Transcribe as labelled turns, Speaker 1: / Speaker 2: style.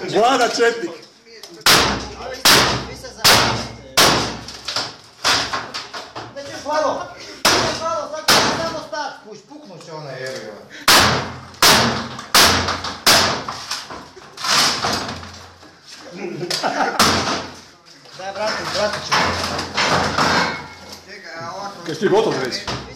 Speaker 1: Vlada Četnik.
Speaker 2: Vi se završite. Već još malo, sad će samo stat. Puš, puknut će ona jebiva. Daj, vratit ću.
Speaker 1: Jesi ti gotov već?